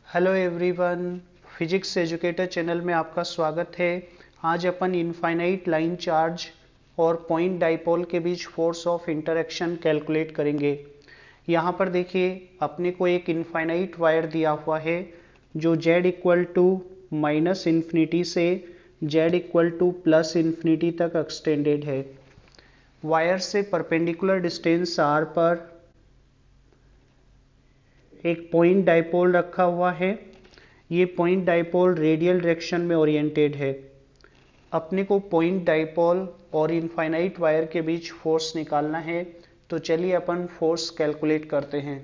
Hello everyone, physics educator channel में आपका स्वागत है। आज अपन इनफाइनाइट लाइन चार्ज और पॉइंट डाइपोल के बीच फोर्स ऑफ इंटरेक्शन कैलकुलेट करेंगे। यहाँ पर देखिए, अपने को एक इनफाइनाइट वायर दिया हुआ है जो z equal to minus infinity से z equal to plus infinity तक एक्सटेंडेड है। वायर से परपेंडिकुलर डिस्टेंस r पर एक पॉइंट डाइपोल रखा हुआ है। ये पॉइंट डाइपोल रेडियल डायरेक्शन में ओरिएंटेड है। अपने को पॉइंट डाइपोल और इनफाइनाइट वायर के बीच फोर्स निकालना है, तो चलिए अपन फोर्स कैलकुलेट करते हैं।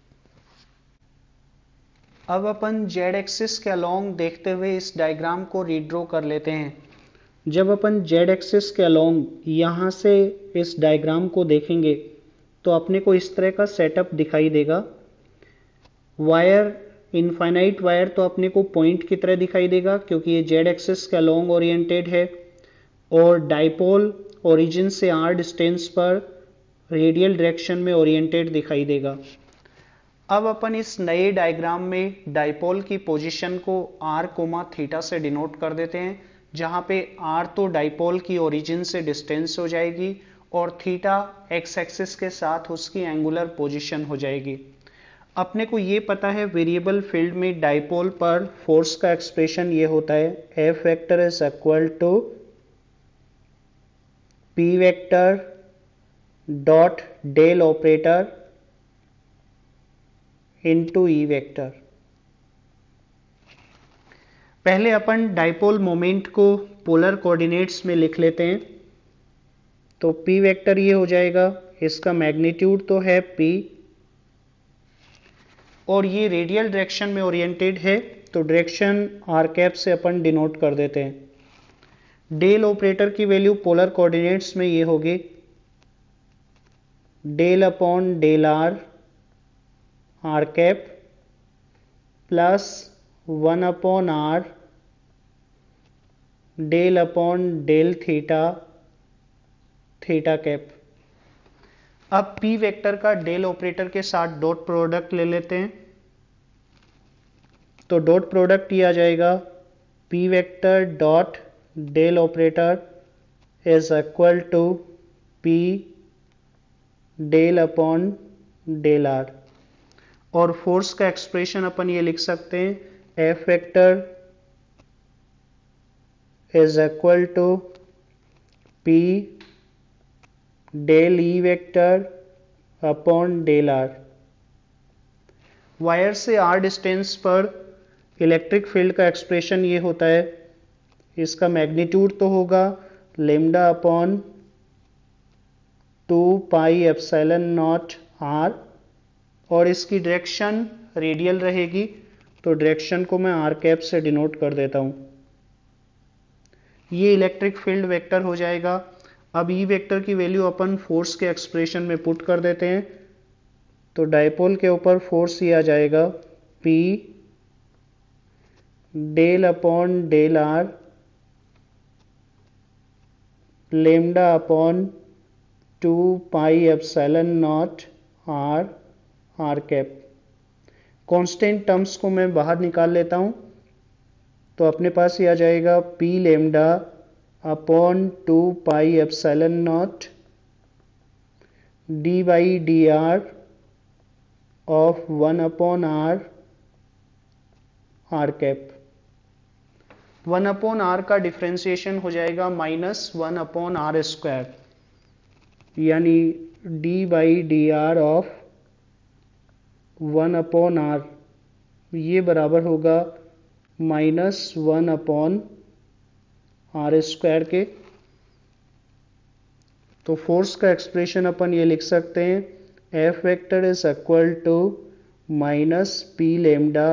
अब अपन जेड एक्सिस के अलोंग देखते हुए इस डायग्राम को रीड्रॉ कर लेते हैं। जब अपन जेड एक्सिस के अलोंग यहाँ से इस डायग्राम को देखेंगे तो अपने को इस तरह का सेटअप दिखाई देगा। वायर, इनफाइनाइट वायर तो अपने को पॉइंट की तरह दिखाई देगा क्योंकि ये जेड एक्सिस के अलोंग ओरिएंटेड है, और डाइपोल ओरिजिन से r डिस्टेंस पर रेडियल डायरेक्शन में ओरिएंटेड दिखाई देगा। अब अपन इस नए डायग्राम में डाइपोल की पोजीशन को r, थीटा से डिनोट कर देते हैं, जहां पे r तो डाइपोल की ओरिजिन से डिस्टेंस हो जाएगी और थीटा एक्स एक्सिस के साथ उसकी एंगुलर पोजीशन हो जाएगी। अपने को ये पता है वेरिएबल फील्ड में डाइपोल पर फोर्स का एक्सप्रेशन ये होता है, F vector is equal to P vector dot del operator into E vector. पहले अपन डाइपोल मोमेंट को पोलर कोऑर्डिनेट्स में लिख लेते हैं। तो P वेक्टर ये हो जाएगा, इसका मैग्नीट्यूड तो है P और ये रेडियल डायरेक्शन में ओरिएंटेड है, तो डायरेक्शन r कैप से अपन डिनोट कर देते हैं। डेल ऑपरेटर की वैल्यू पोलर कोऑर्डिनेट्स में ये होगी del upon del r cap plus 1 upon r del upon del theta cap. अब P वेक्टर का डेल ऑपरेटर के साथ डॉट प्रोडक्ट ले लेते हैं। तो डॉट प्रोडक्ट ये आ जाएगा P vector dot del operator is equal to P del upon del r। और फोर्स का एक्सप्रेशन अपन ये लिख सकते हैं, F vector is equal to P del E vector upon del r। Wire से r डिस्टेंस पर इलेक्ट्रिक फील्ड का एक्सप्रेशन ये होता है, इसका मैग्नीट्यूड तो होगा lambda upon 2 pi epsilon naught r और इसकी डायरेक्शन रेडियल रहेगी, तो डायरेक्शन को मैं r कैप से डिनोट कर देता हूं। ये इलेक्ट्रिक फील्ड वेक्टर हो जाएगा। अब E वेक्टर की वैल्यू अपन फोर्स के एक्सप्रेशन में पुट कर देते हैं। तो डाइपोल के ऊपर फोर्स ये आ जाएगा P del upon del r lambda upon 2 pi epsilon naught r cap. Constant terms को मैं बाहर निकाल लेता हूं, तो अपने पास ये आ जाएगा P lambda upon 2 pi epsilon naught D by D R of 1 upon r cap. 1 upon r का डिफ्रेंसिएशन हो जाएगा माइनस 1 अपॉन r स्क्वायर, यानी d by D R of 1 upon r, ये बराबर होगा माइनस 1 अपॉन r स्क्वायर के। तो force का एक्सप्रेशन अपन ये लिख सकते हैं, F vector is equal to minus P lambda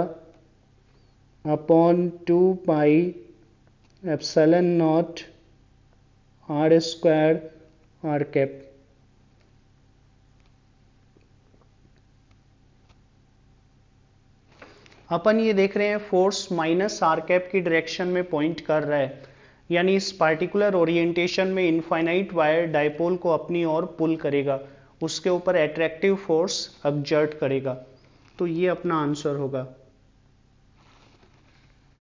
upon 2 pi epsilon naught r square r cap. अपन ये देख रहे हैं फोर्स माइनस r कैप की डायरेक्शन में पॉइंट कर रहा है, यानी इस पार्टिकुलर ओरिएंटेशन में इनफाइनाइट वायर डाइपोल को अपनी ओर पुल करेगा, उसके ऊपर एट्रैक्टिव फोर्स एक्सर्ट करेगा। तो ये अपना आंसर होगा।